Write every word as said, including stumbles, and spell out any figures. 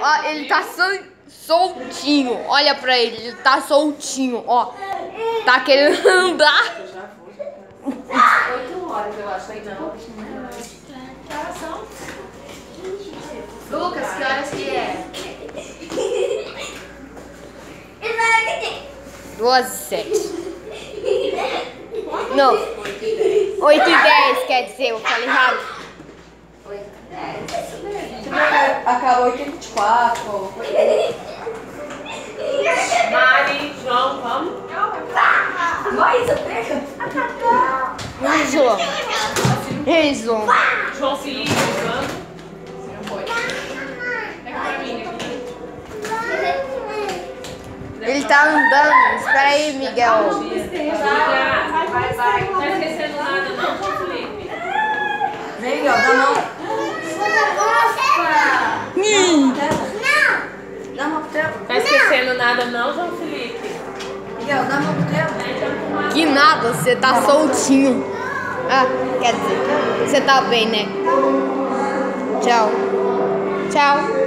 Ó, ele tá sol, soltinho. Olha pra ele, ele tá soltinho, ó. Tá querendo andar. Oito horas, eu acho, aí não. Que horas são? Lucas, que horas que é? Duas e sete. Não. Oito e dez, quer dizer, eu falei errado. Oito e dez. Acabou oito e vinte e quatro. Mari, João, vamos? Vai, você pega. Ei, João. Ei, João. João Felipe, vamos? Você não foi. Pega pra mim aqui. Ele tá andando. Espera aí, Miguel. Vai, vai, vai. Não tá esquecendo nada, não, João Felipe? Vem, Miguel, dá a mão. Hum. Dá a mão pro teu. Tá esquecendo nada, não, João Felipe? Miguel, dá a mão pro teu. Que nada, você tá soltinho. Ah, quer dizer, você tá bem, né? Tchau. Tchau.